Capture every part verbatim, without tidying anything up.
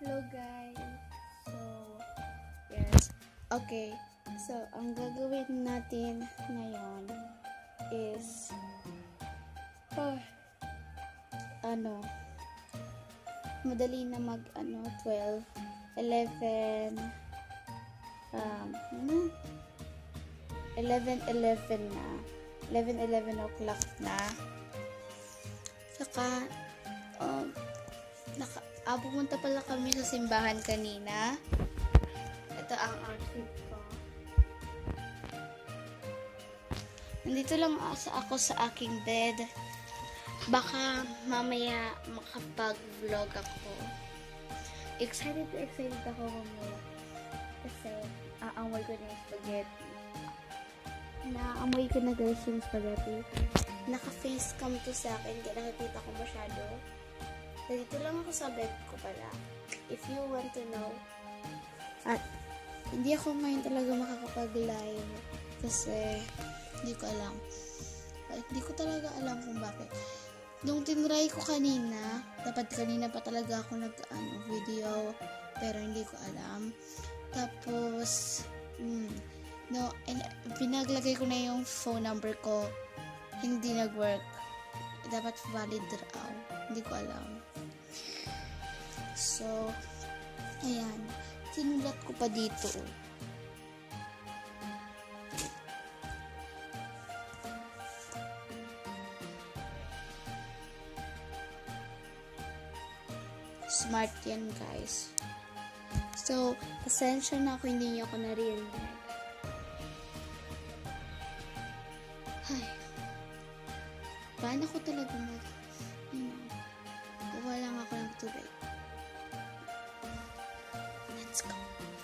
Hello guys. So, yes. Okay. So, ang gagawin natin ngayon is oh, ano madali na mag ano twelve, eleven um ano? eleven eleven na. eleven eleven o'clock na. Saka um naka ah, pumunta pala kami sa simbahan kanina. Ito ang outfit ko. Nandito lang ako sa aking bed. Baka mamaya makapag-vlog ako. Excited to excited ako mamaya. Kasi aamoy ko na yung spaghetti. Naamoy ko na guys yung spaghetti. Naka-face cam to sa akin. Kaya nakikita ko masyado. Dito lang ako sa bed ko pala. If you want to know. At hindi ako ngayon talaga makakapag-live. Kasi hindi ko alam. Like, hindi ko talaga alam kung bakit. Nung tinry ko kanina, dapat kanina pa talaga ako nag-video. Pero hindi ko alam. Tapos, hmm, no, and, pinaglagay ko na yung phone number ko. Hindi nag-work. Dapat valid raw. Hindi ko alam. So, ayan. Sinulat ko pa dito. Smart yan, guys. So, pasensya na ako hindi niyo ako narinig. Ay. Paano ko talaga mag, you know, kuha lang ako ng tubig. Let's go.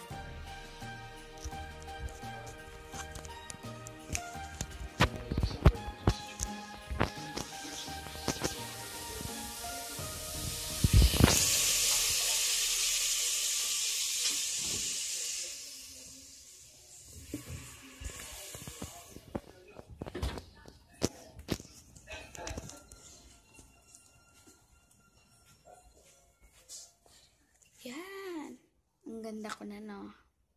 Yan. Ang ganda ko na, no?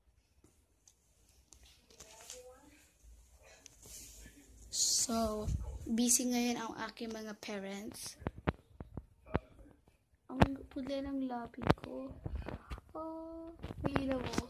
So, busy ngayon ang aking mga parents. Ang pula ng labi ko. Oh, may ilaw mo.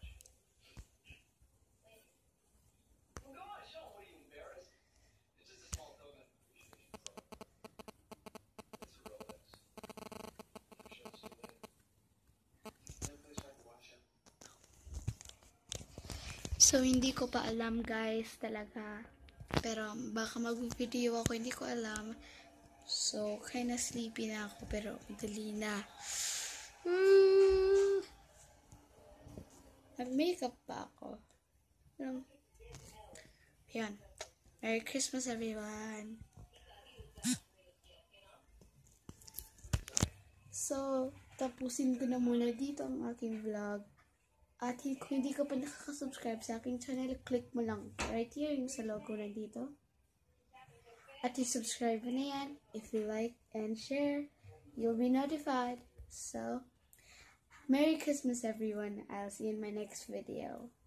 So, hindi ko pa alam guys talaga. Pero, baka mag-video ako, hindi ko alam. So, kinda sleepy na ako, pero madali na. Hmm. Nag-makeup pa ako. Um, Yan. Merry Christmas everyone. So, tapusin ko na muna dito ang aking vlog. At kung hindi ka pa nakaka-subscribe sa aking channel, click mo lang right here yung sa logo na dito. At i-subscribe mo na yan. If you like and share, you'll be notified. So, Merry Christmas everyone. I'll see you in my next video.